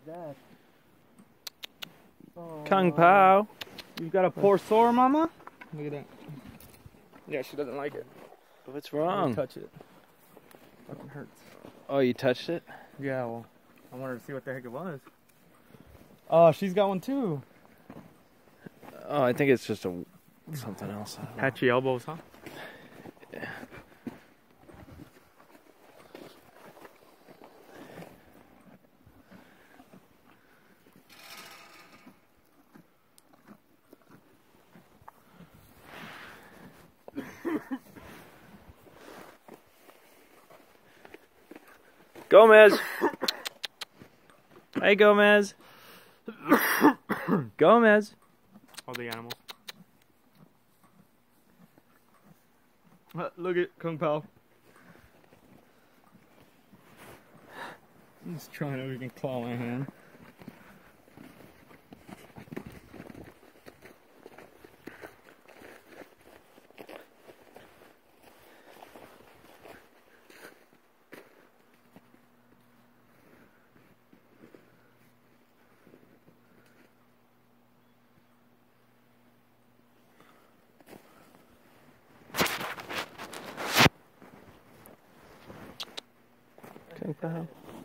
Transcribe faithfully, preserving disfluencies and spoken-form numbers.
that? Oh. Kung Pao. You've got a poor sore, Mama? Look at that. Yeah, she doesn't like it. What's wrong? Touch it. Fucking hurts. Oh, you touched it? Yeah, well, I wanted to see what the heck it was. Oh, she's got one too. Oh, I think it's just a something else. Patchy elbows, huh? Yeah. Gomez. Hey, Gomez. Gomez. All the animals. Look at Kung Pao. I'm just trying to even claw my hand. Kung Pao.